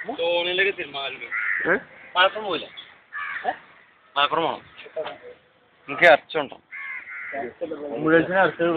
മലപ്പുറം പോയില്ല മലപ്പുറം പോണം എനിക്ക് അർച്ചുണ്ടോ മുഴുവൻ അർച്ച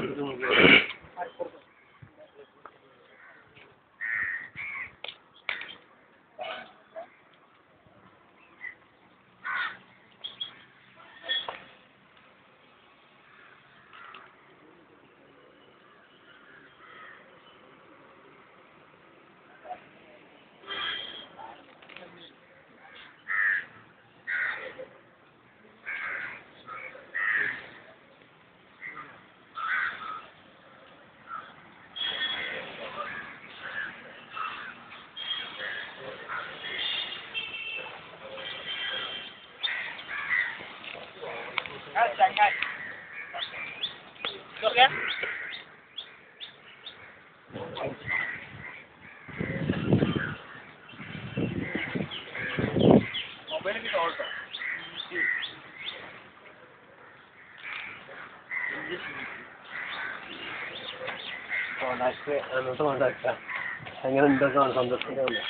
അങ്ങനെ എന്തൊക്കെ സന്തോഷിക്കാണ്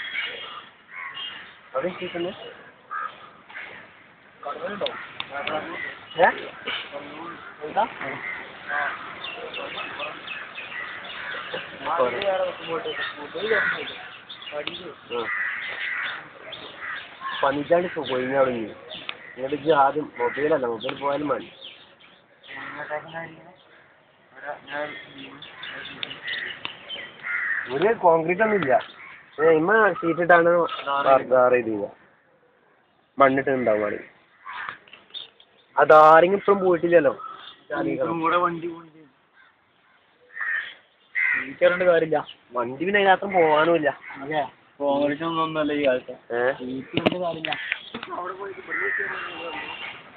അവിടെ കേൾക്കുന്നേ എന്താ പണിക്കാണ്ട് പോയിങ്ങ തുടങ്ങി ഇങ്ങോട്ട് ആദ്യം മൊബൈലല്ല മൊബൈൽ പോയാലും മതി ഒരു കോൺക്രീറ്റ് ഒന്നും ഇല്ല ഇമ്മ ഷീറ്റിട്ടാണ് ചെയ്ത മണ്ണിട്ടുണ്ടാവും ആണെങ്കിൽ അതാരെങ്കിലും ഇപ്പം പോയിട്ടില്ലല്ലോ വണ്ടി കാര്യമില്ല വണ്ടി പിന്നെ അതിനകത്തും പോകാനുമില്ല കോൺക്രീറ്റ് ഒന്നും ഒന്നല്ല ഈ കാലത്ത് കാര്യമില്ല